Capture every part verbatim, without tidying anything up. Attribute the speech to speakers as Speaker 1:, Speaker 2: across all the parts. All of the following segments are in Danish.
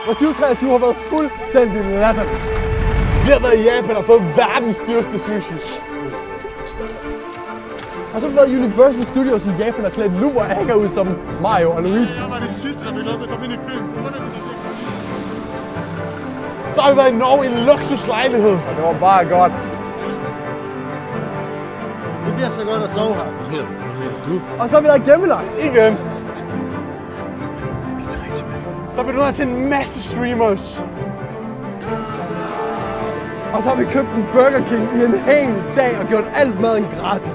Speaker 1: Vores tyve treogtyve har været fuldstændig latterligt. Vi har været i Japan og fået verdens dyreste sushi. Og så har vi været i Universal Studios i Japan og klædt Lum og Aga ud som Mario og Luigi.
Speaker 2: Det var det sidste, der blev lov til at komme ind i byen.
Speaker 1: Så har vi været i Norge i en luksuslejlighed. Og det var bare godt.
Speaker 2: Det bliver så godt at sove her. Du.
Speaker 1: Og så har vi været i Gemmeleg. Igen. Så har vi nået til en masse streamers. Og så har vi købt en Burger King i en hel dag og gjort alt maden gratis.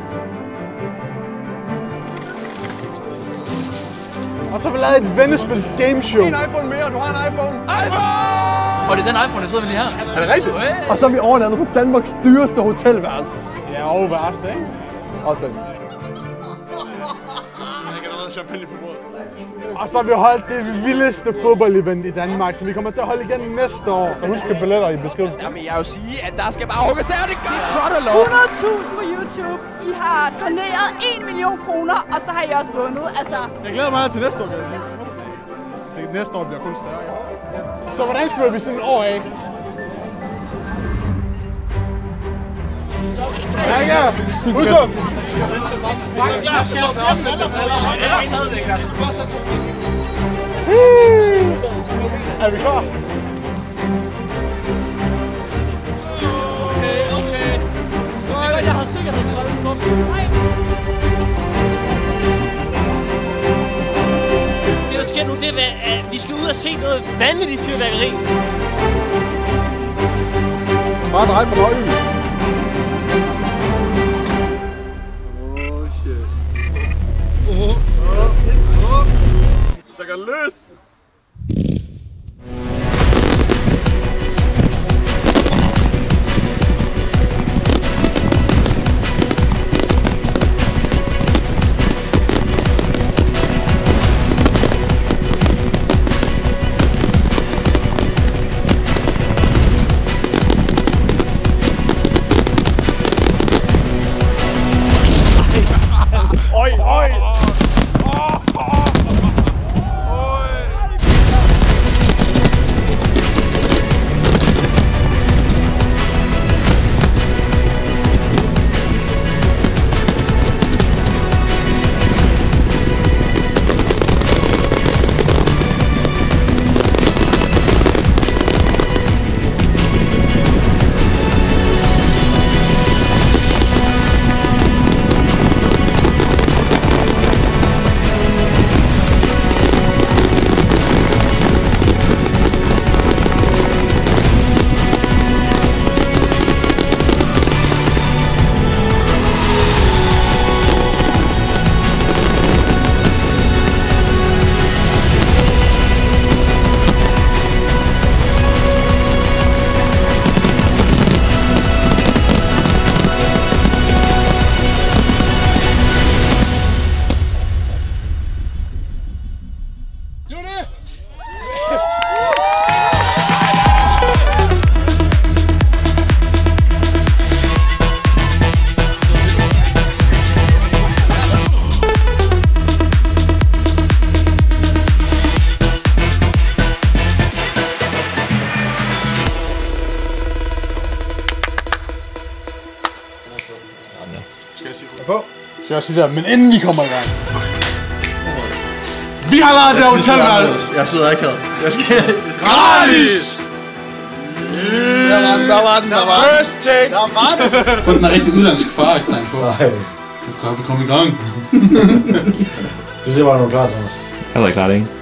Speaker 1: Og så har vi lavet et vennespils gameshow. En iPhone mere, du har en iPhone. iPhone!
Speaker 3: Og det er den iPhone, der sidder vi lige her.
Speaker 1: Er det rigtigt? Og så har vi overnattet på Danmarks dyreste hotelværelse.
Speaker 2: Ja, og værste, ikke?
Speaker 1: Også den.
Speaker 2: Jeg kan da være champagne på bordet.
Speaker 1: Og så har vi holdt det vildeste fodboldevent i Danmark, så vi kommer til at holde igen næste år. Så husk at billetter i beskrivelsen.
Speaker 4: Jamen, jeg vil sige, at der skal bare hugges af, det gør det.
Speaker 5: hundrede tusind på YouTube. I har doneret en million kroner, og så har I også vundet. Altså.
Speaker 2: Jeg glæder mig til næste år, kan jeg sige. Det næste år bliver kun større.
Speaker 1: Så hvordan slutter vi sådan et år af? Ja, ja. Husum! Er vi klar?
Speaker 3: Okay, okay. Så jeg har sikkerhedsbriller på. Det der sker nu, det er, at vi skal ud og se noget vanvittigt fyrværkeri.
Speaker 1: Bare drej på nøglen.
Speaker 2: Så kan løs!
Speaker 1: Oj, oj!
Speaker 2: Så jeg siger der, men inden vi kommer i gang. Vi har lavet det her hotelværelse.
Speaker 4: Jeg sidder ikke her. Jeg skal...
Speaker 2: Gratis!
Speaker 4: Der var den, der var den, der var den.
Speaker 2: First take!
Speaker 4: Der var den!
Speaker 6: Få den er rigtig udlandsk far-accent på. Nej. Nu kan vi komme i gang.
Speaker 1: Du siger bare, du er klar, Thomas.
Speaker 7: Jeg er klar, ikke?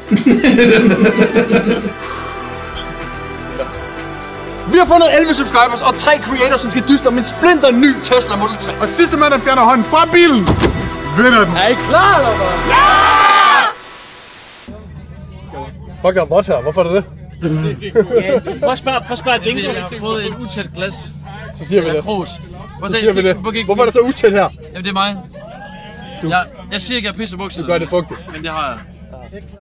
Speaker 4: Vi har fundet elleve subscribers og tre creators, som skal dyste om en splinter ny Tesla Model tre.
Speaker 2: Og sidste mand, der fjerner hånden fra bilen, vinder den.
Speaker 4: Er I klar, eller hvad?
Speaker 2: Ja!
Speaker 1: Fuck, der er bot her. Hvorfor er det det?
Speaker 3: Ja, prøv at spørge, prøv at spørge Dingo. Jeg har fået et utæt glas.
Speaker 1: Så siger vi det.
Speaker 3: Kros.
Speaker 1: Så siger vi det. Hvorfor er det så utæt her?
Speaker 3: Jamen, det er mig. Jeg, jeg siger ikke, at jeg pisser bukserne.
Speaker 1: Du gør det fugtigt.
Speaker 3: Men det har jeg.